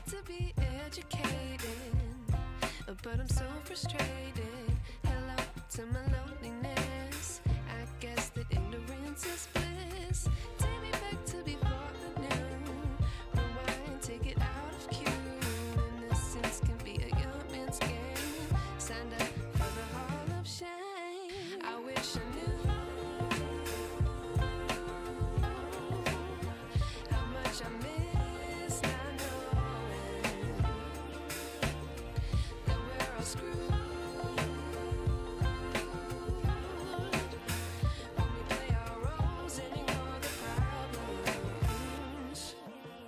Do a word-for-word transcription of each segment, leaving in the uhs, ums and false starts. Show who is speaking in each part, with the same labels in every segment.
Speaker 1: to be educated, but I'm so frustrated. Hello to my loneliness. I guess that ignorance is bliss. Take me back to before the noon. Rewind, take it out of cue. Innocence can be a young man's game. Signed up for the hall of shame. I wish I knew how much I miss not knowing that we're all screwed. When we play our roles and ignore the problems.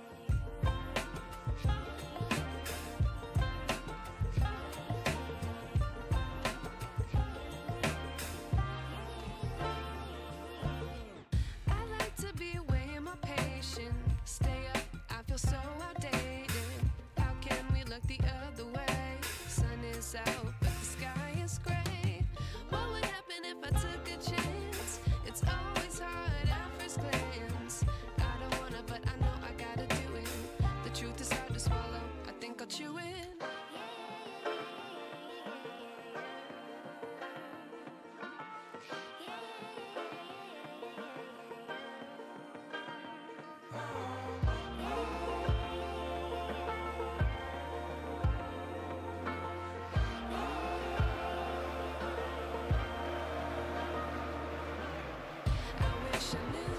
Speaker 1: I like to be way more patient. Stay up, I feel so outdated. How can we look the other way? Sun is out, but the sky is gray. What would happen if I took a chance? It's always hard at first glance. I don't wanna, but I know I gotta do it. The truth is hard to swallow. I think I'll chew it. I wish I knew.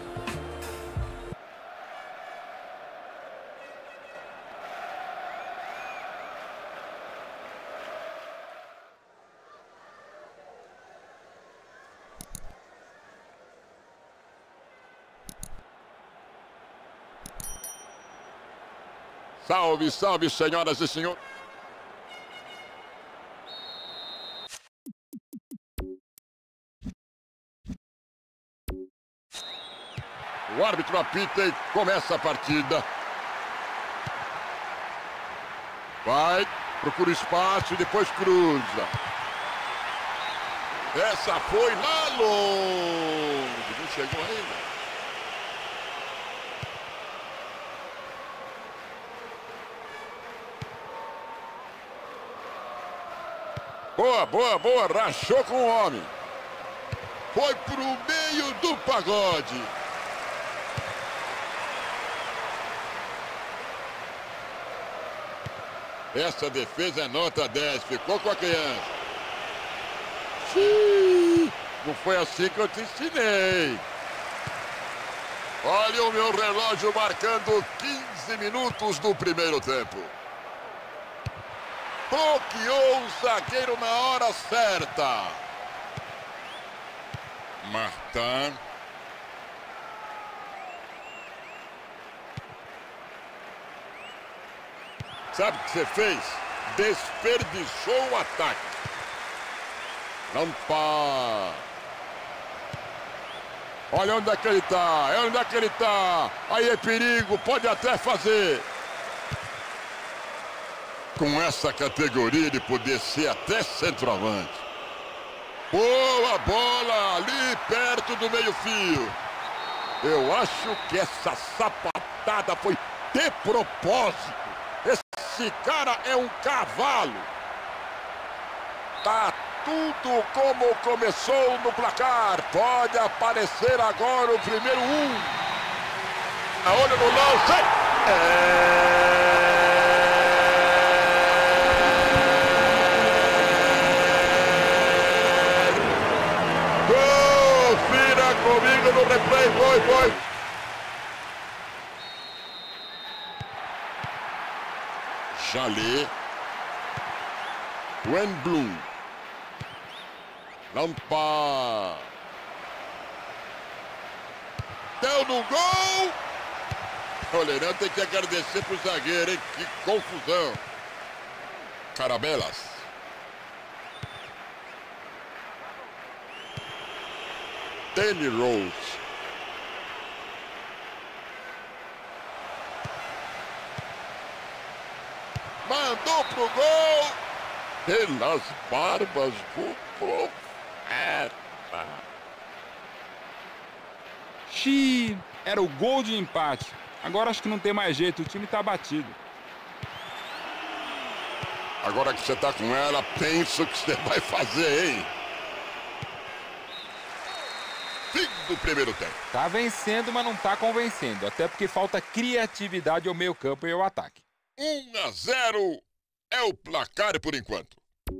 Speaker 2: Salve, salve, senhoras e senhores. O árbitro apita e começa a partida. Vai, procura espaço e depois cruza. Essa foi lá longe. Não chegou ainda. Boa, boa, boa. Rachou com o homem. Foi pro meio do pagode. Essa defesa é nota dez. Ficou com a criança. Xiii, não foi assim que eu te ensinei. Olha o meu relógio marcando quinze minutos do primeiro tempo. Bloqueou o zagueiro na hora certa. Martin. Sabe o que você fez? Desperdiçou o ataque. Lampa. Olha onde é que ele tá. É onde é que ele tá. Aí é perigo. Pode até fazer. Com essa categoria ele poder ser até centroavante. Boa bola ali perto do meio-fio. Eu acho que essa sapatada foi de propósito. Esse cara é um cavalo. Tá tudo como começou no placar. Pode aparecer agora o primeiro um. A olho no lance. É... Confira comigo no replay. Foi, foi. Jalé. Wendblum. Lampa. Deu no gol. O Leirão tem que agradecer pro zagueiro, hein? Que confusão. Carabelas. Danny Rose. Mandou pro gol. Pelas barbas do profeta.
Speaker 3: Xiii, era o gol de empate. Agora acho que não tem mais jeito, o time tá batido.
Speaker 2: Agora que você tá com ela, pensa o que você vai fazer, hein? Fim do primeiro tempo.
Speaker 3: Tá vencendo, mas não tá convencendo. Até porque falta criatividade ao meio campo e ao ataque.
Speaker 2: um a zero é o placar por enquanto.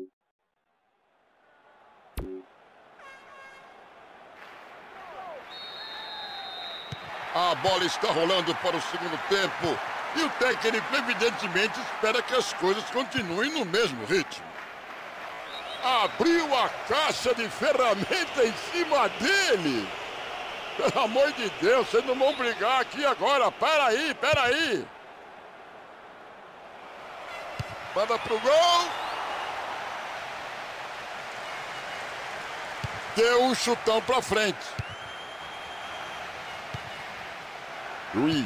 Speaker 2: A bola está rolando para o segundo tempo. E o técnico, evidentemente, espera que as coisas continuem no mesmo ritmo. Abriu a caixa de ferramenta em cima dele. Pelo amor de Deus, vocês não vão brigar aqui agora. Peraí, peraí. Manda pro gol. Deu um chutão pra frente. Ruiz.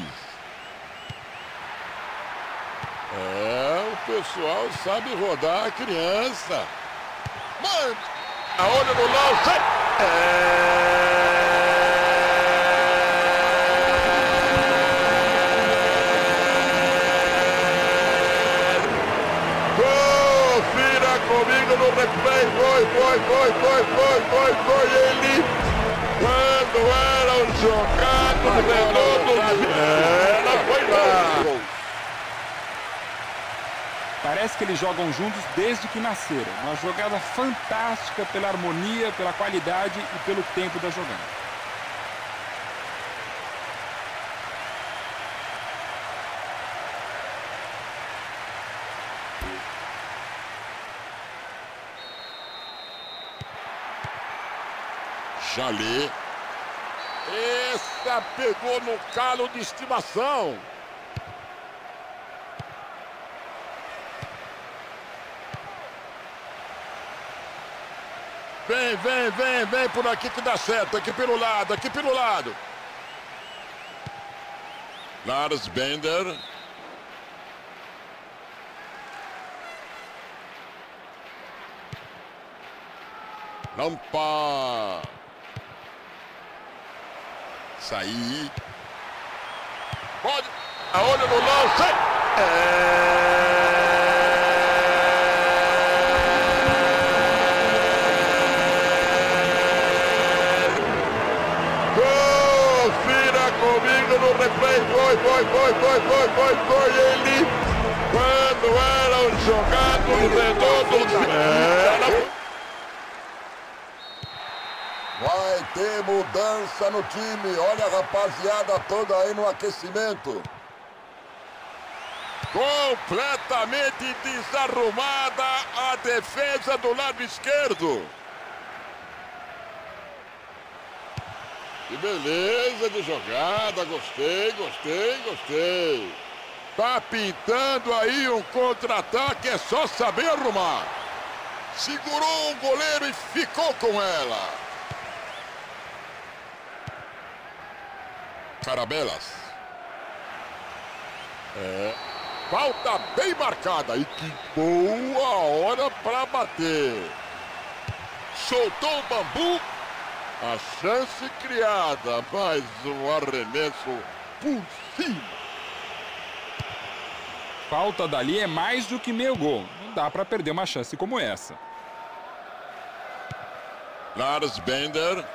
Speaker 2: É, o pessoal sabe rodar a criança. Manda! A olho no lance! É... Confira comigo no replay. Foi, foi, foi, foi, foi, foi, foi ele. Quando era um jogado redondo. Ela foi lá.
Speaker 3: Parece que eles jogam juntos desde que nasceram. Uma jogada fantástica pela harmonia, pela qualidade e pelo tempo da jogada.
Speaker 2: Jalê. Essa pegou no calo de estimação. Vem, vem, vem, vem por aqui que dá certo. Aqui pelo lado, aqui pelo lado. Lars Bender. Lampa. Saí. Pode. A olho no lance. É... Comigo no replay, foi, foi, foi, foi, foi, foi, foi ele. Quando era um jogado redondo. Ela... Vai ter mudança no time. Olha a rapaziada toda aí no aquecimento. Completamente desarrumada a defesa do lado esquerdo. Que beleza de jogada, gostei, gostei, gostei. Tá pintando aí um contra-ataque, é só saber arrumar. Segurou o goleiro e ficou com ela. Carabelas. É. Falta bem marcada. E que boa hora para bater. Soltou o bambu. A chance criada, mas um arremesso por cima.
Speaker 3: Falta dali é mais do que meio gol. Não dá para perder uma chance como essa.
Speaker 2: Lars Bender.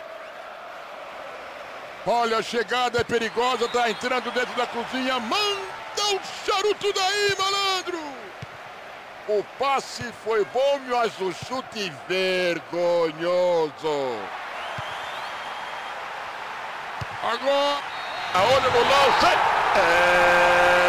Speaker 2: Olha, a chegada é perigosa, tá entrando dentro da cozinha. Manda um charuto daí, malandro! O passe foi bom, mas o chute vergonhoso. Agora, a olho no lance. É...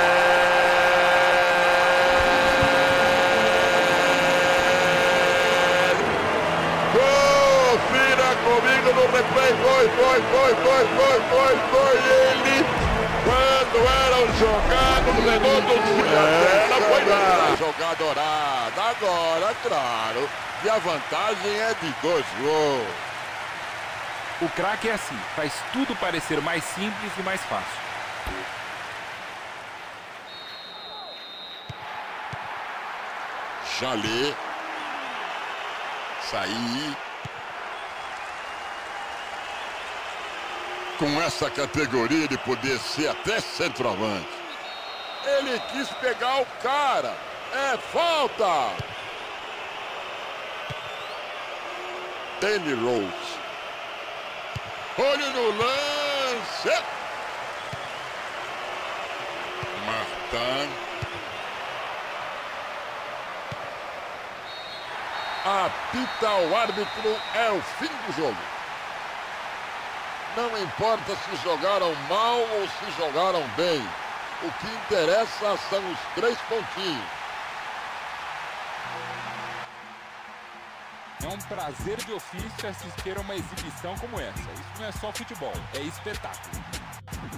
Speaker 2: Confira comigo no replay. Foi, foi, foi, foi, foi, foi, foi ele. Quando era um jogado redondo. É, ela foi lá. Jogadorada. Agora, claro, e a vantagem é de dois gols.
Speaker 3: O craque é assim, faz tudo parecer mais simples e mais fácil.
Speaker 2: Jalê. Saí. Com essa categoria de poder ser até centroavante. Ele quis pegar o cara. É falta! Danny Rose. Olho no lance. Martin. Apita o árbitro, é o fim do jogo. Não importa se jogaram mal ou se jogaram bem. O que interessa são os três pontinhos.
Speaker 3: É um prazer de ofício assistir a uma exibição como essa. Isso não é só futebol, é espetáculo.